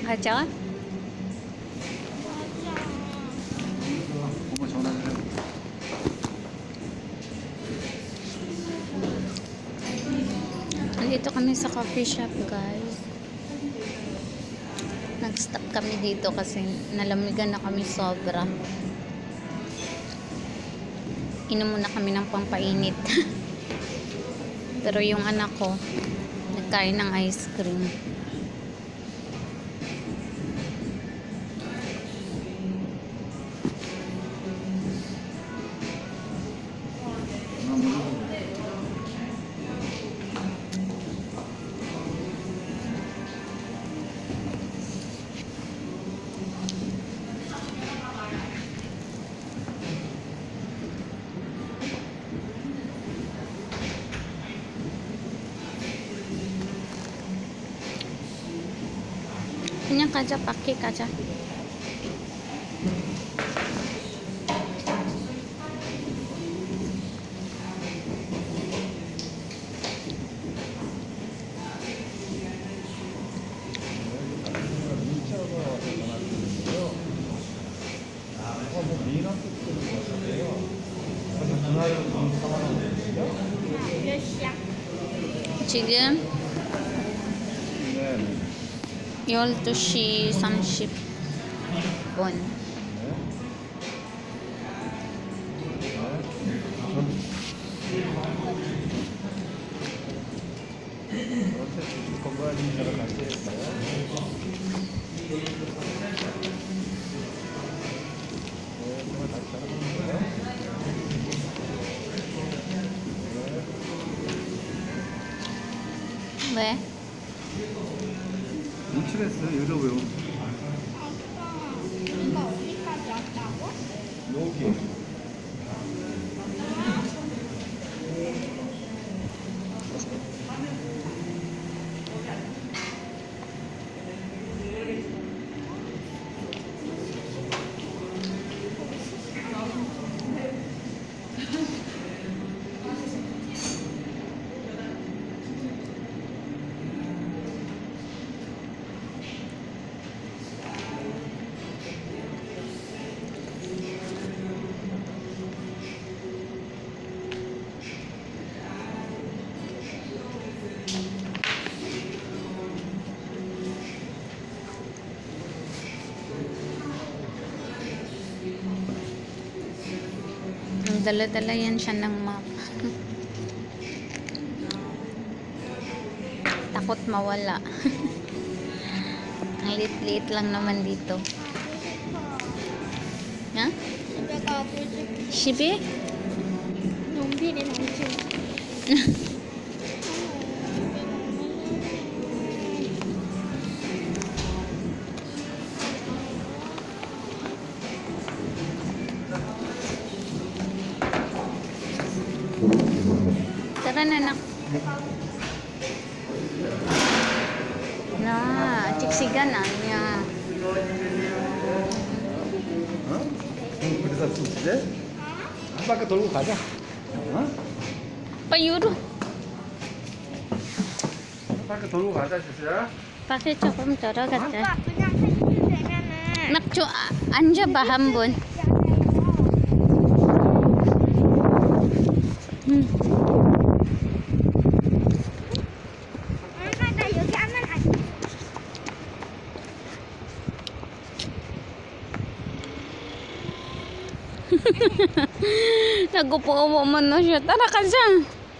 가자. 엄마 전화를 해. Dito kami sa coffee shop, guys. Nag-stop kami dito kasi nalamigan na kami sobra. Inom muna kami ng pampainit. Pero yung anak ko nagkain ng ice cream. 그냥 가자, 밖에 가자. 지금 12시 30분. 왜? 인출했어. 여기다 왜? 이거 어디까지 왔다고? 여기. Dala-dala yan siya ng map. Takot mawala. Ang liit-liit lang naman dito. Ha? 집에 가고 싶어. 10일? 용빈이 남친. Tara na, nak. Na, chiksigan na niya. 어? 그래서 이제 한 바퀴 돌고 가자. 어? Payuro. 한 바퀴 돌고 가자, 주수야. Bakit 조금 들어갔자. 오빠 그냥 해주면 되면은. Nakcho, 앉아봐 한번. 엄마 나 여기 하면 안 돼. Nagupo-upo mo na siya. Tara ka dyan.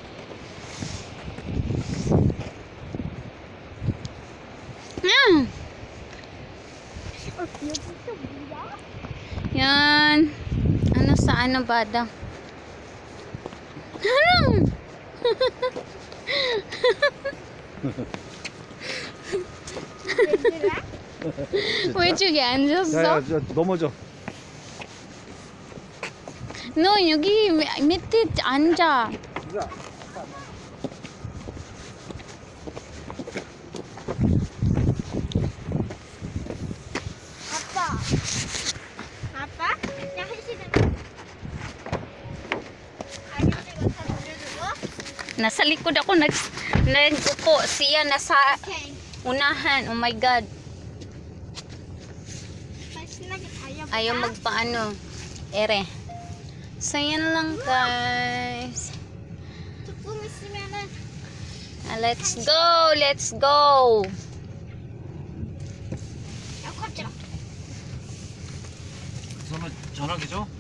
여기 또 뭐야? Yan. Ano sa ano ba daw? Ano? 얘들아? 왜 저기 앉았어? 야, 저 넘어져. 너 여기 밑에 앉아. 자. 아빠. 아빠? 그냥 해시는 아저씨가 다 돌려주고? Nasa likod ako nag-upo. Siya nasa 오케이. unahan. Oh my God. ayaw magpaano. Ere. So, yan lang guys. 조금 있으면은 Let's go! Let's go! 야 깜짝아. 그러면 전화기 줘?